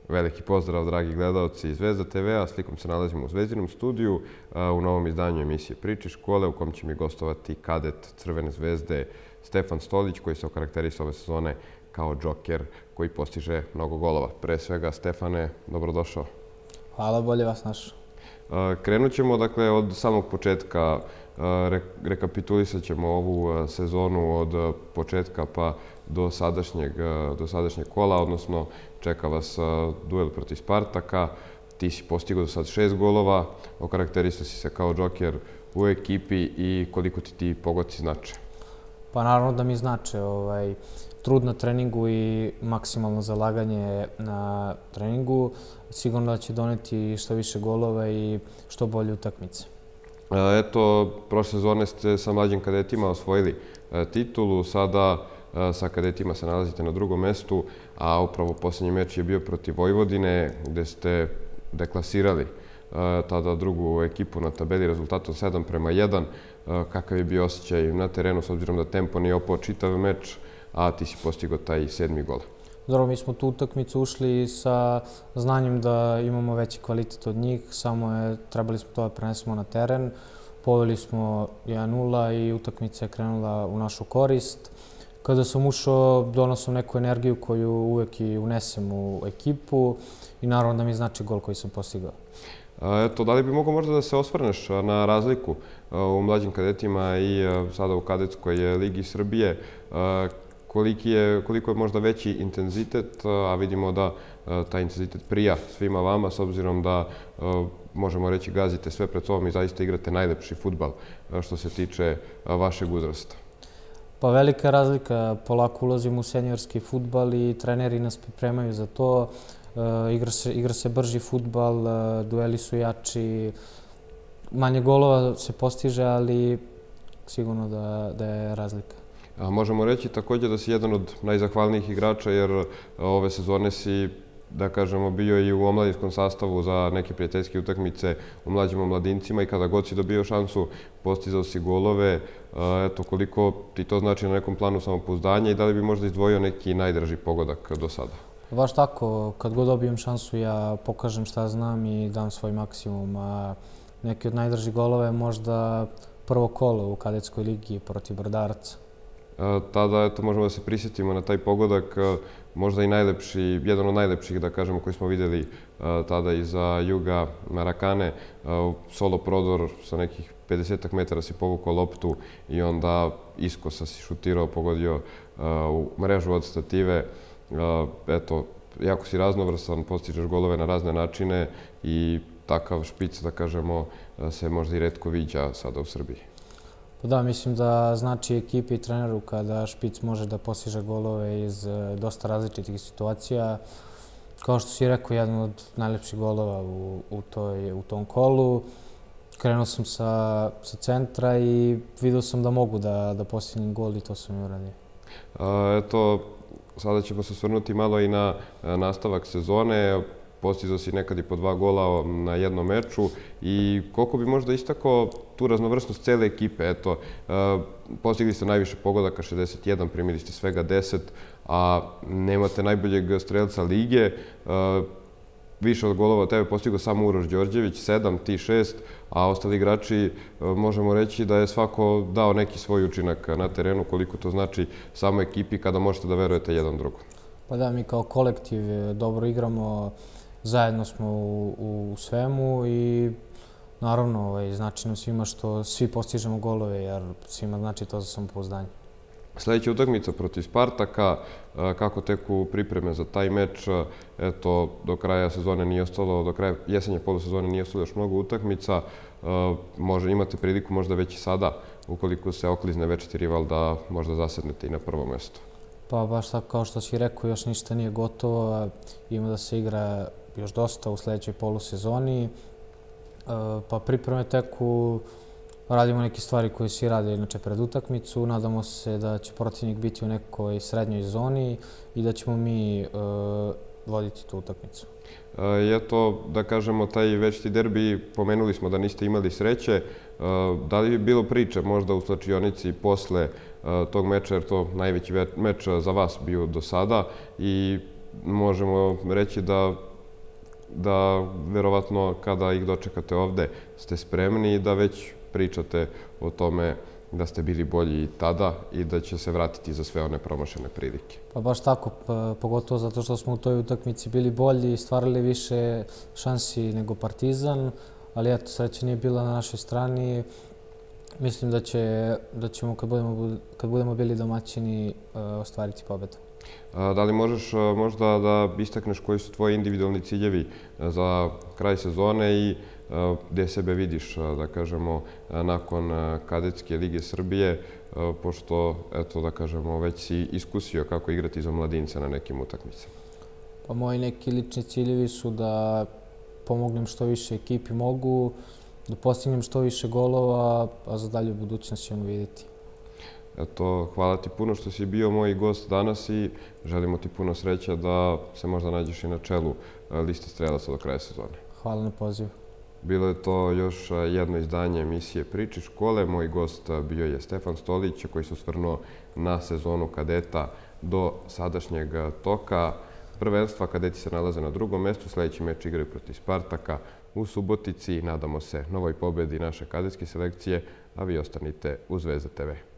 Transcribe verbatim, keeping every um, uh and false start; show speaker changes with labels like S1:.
S1: Veliki pozdrav, dragi gledalci Zvezda te ve a. Slikom se nalazimo u Zvezdinom studiju u novom izdanju emisije Priče škole, u kom će mi gostovati kadet Crvene zvezde Stefan Stolić, koji se okarakterisao ove sezone kao džoker koji postiže mnogo golova. Pre svega, Stefane, dobrodošao.
S2: Hvala, bolje vas našao.
S1: Krenut ćemo dakle od samog početka. Rekapitulisat ćemo ovu sezonu od početka pa do sadašnjeg, do sadašnjeg kola, odnosno čeka vas duel protiv Spartaka. Ti si postigao do sad šest golova, okarakterisao si se kao džoker u ekipi i koliko ti ti pogodci znače?
S2: Pa naravno da mi znače. Ovaj, trud na treningu i maksimalno zalaganje na treningu sigurno da će doneti što više golova i što bolje utakmice.
S1: Eto, prošle sezone ste sa mlađim kadetima osvojili titulu, sada sa kadetima se nalazite na drugom mestu, a upravo posljednji meč je bio protiv Vojvodine, gde ste deklasirali tada drugu ekipu na tabeli rezultatom sedam prema jedan. Kakav je bio osjećaj na terenu, s obzirom da tempo nije opao čitav meč, a ti si postigao taj sedmi gol?
S2: Dobro, mi smo tu utakmicu ušli sa znanjem da imamo veći kvalitet od njih, samo je trebali smo to da prenesemo na teren. Poveli smo jedan nula i utakmica je krenula u našu korist. Kada sam ušao, donao sam neku energiju koju uvek i unesem u ekipu i naravno da mi znači gol koji sam postigao.
S1: Eto, da li bi mogao možda da se osvrneš na razliku u mlađim kadetima i sada u kadetskoj ligi Srbije? Koliko je možda veći intenzitet, a vidimo da taj intenzitet prija svima vama, s obzirom da, možemo reći, gazite sve pred sobom i zaista igrate najlepši fudbal što se tiče vašeg uzrasta?
S2: Pa velika razlika. Polako ulazimo u seniorski fudbal i treneri nas pripremaju za to. Igra se brži fudbal, dueli su jači, manje golova se postiže, ali sigurno da je razlika.
S1: Možemo reći također da si jedan od najzahvalnijih igrača, jer ove sezone si, da kažemo, bio i u omladinskom sastavu za neke prijateljske utakmice u mlađim omladincima i kada god si dobio šansu, postizao si golove. Eto, koliko ti to znači na nekom planu samopouzdanja i da li bi možda izdvojio neki najdraži pogodak do sada?
S2: Baš tako. Kad god dobijem šansu, ja pokažem šta znam i dam svoj maksimum. Neki od najdražih golova je možda prvo kolo u kadetskoj ligi protiv Brodaraca.
S1: Tada, eto, možemo da se prisjetimo na taj pogodak, možda i najlepši, jedan od najlepših, da kažemo, koji smo vidjeli tada iza Juga Marakane. Solo prodor sa nekih pedesetak metara si povukao loptu i onda iskosa si šutirao, pogodio u mrežu od stative. Eto, jako si raznovrsan, postižeš golove na razne načine i takav špic, da kažemo, se možda i retko viđa sada u Srbiji.
S2: Da, mislim da znači ekipi i treneru kada špic može da postiže golove iz dosta različitih situacija. Kao što si rekao, jedan od najlepših golova u tom kolu. Krenuo sam sa centra i vidio sam da mogu da postignem gol i to sam i uradio.
S1: Eto, sada ćemo se osvrnuti malo i na nastavak sezone. Postizao si nekad i po dva gola na jednom meču i koliko bi možda istakao tu raznovrsnost cele ekipe. Eto, postigli ste najviše pogodaka, šezdeset jedan, primili ste svega deset, a nemate najboljeg strelca lige. Više od golova tebe postigao samo Uroš Đorđević, sedam, ti šest, a ostali igrači možemo reći da je svako dao neki svoj učinak na terenu, koliko to znači samo ekipi kada možete da verujete jedan drugom.
S2: Pa da, mi kao kolektiv dobro igramo, zajedno smo u svemu i naravno znači nam svima što svi postižemo golove, jer svima znači to za samopouzdanje.
S1: Sljedeća utakmica protiv Spartaka, kako teku pripreme za taj meč? Eto, do kraja sezone nije ostalo, do kraja jesenje polusezone nije ostalo još mnogo utakmica. Može imate priliku možda već i sada, ukoliko se oklizne večiti rival, da možda zasednete i na prvo mesto.
S2: Pa baš tako kao što si rekao, još ništa nije gotovo. Ima da se igra još dosta u sljedećoj polusezoni. Pa pripreme teku, radimo neke stvari koje si radi inače pred utakmicu. Nadamo se da će protivnik biti u nekoj srednjoj zoni i da ćemo mi voditi tu utakmicu.
S1: I eto, da kažemo, taj večiti derbi, pomenuli smo da niste imali sreće. Da li je bilo priče možda u slačionici posle tog meča, jer to najveći meč za vas bio do sada i možemo reći da da verovatno kada ih dočekate ovde ste spremni i da već pričate o tome da ste bili bolji i tada i da će se vratiti za sve one promašene prilike.
S2: Pa baš tako, pogotovo zato što smo u toj utakmici bili bolji i stvarali više šansi nego Partizan, ali eto, sreća nije bila na našoj strani. Mislim da, će, da ćemo, kad budemo, kad budemo bili domaćini, ostvariti pobedu.
S1: Da li možeš možda da istakneš koji su tvoji individualni ciljevi za kraj sezone i gde sebe vidiš, da kažemo, nakon Kadetske lige Srbije, pošto, eto, da kažemo, već si iskusio kako igrati za mladince na nekim utakmicama?
S2: Pa moji neki lični ciljevi su da pomognem što više ekipi mogu, da postignem što više golova, a za dalju budućnost ćemo vidjeti.
S1: Eto, hvala ti puno što si bio moj gost danas i želimo ti puno sreća da se možda nađeš i na čelu liste strelaca do kraja sezone.
S2: Hvala na pozivu.
S1: Bilo je to još jedno izdanje emisije Priče škole. Moj gost bio je Stefan Stolić, koji se osvrnuo na sezonu kadeta do sadašnjeg toka prvenstva. Kadeti se nalaze na drugom mestu, sljedeći meč igraju protiv Spartaka u Subotici. Nadamo se novoj pobedi naše kadetske selekcije, a vi ostanite uz Zvezda te ve.